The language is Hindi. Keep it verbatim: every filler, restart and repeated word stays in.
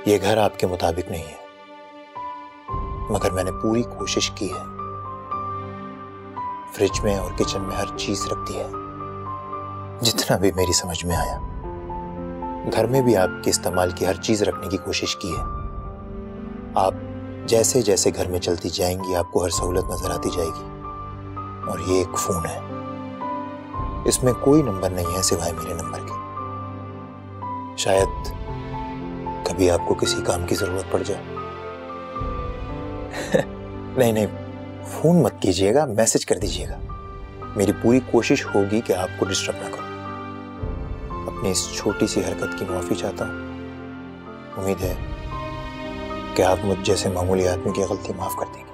ये घर आपके मुताबिक नहीं है, मगर मैंने पूरी कोशिश की है। फ्रिज में और किचन में हर चीज रख दी है, जितना भी मेरी समझ में आया। घर में भी आपके इस्तेमाल की हर चीज रखने की कोशिश की है। आप जैसे जैसे घर में चलती जाएंगी आपको हर सहूलत नजर आती जाएगी। और ये एक फोन है, इसमें कोई नंबर नहीं है सिवाय मेरे नंबर के। शायद कभी आपको किसी काम की जरूरत पड़ जाए। नहीं नहीं, फोन मत कीजिएगा, मैसेज कर दीजिएगा। मेरी पूरी कोशिश होगी कि आपको डिस्टर्ब ना करूं। अपनी इस छोटी सी हरकत की माफी चाहता हूं। उम्मीद है कि आप मुझ जैसे मामूली आदमी की गलती माफ कर देंगे।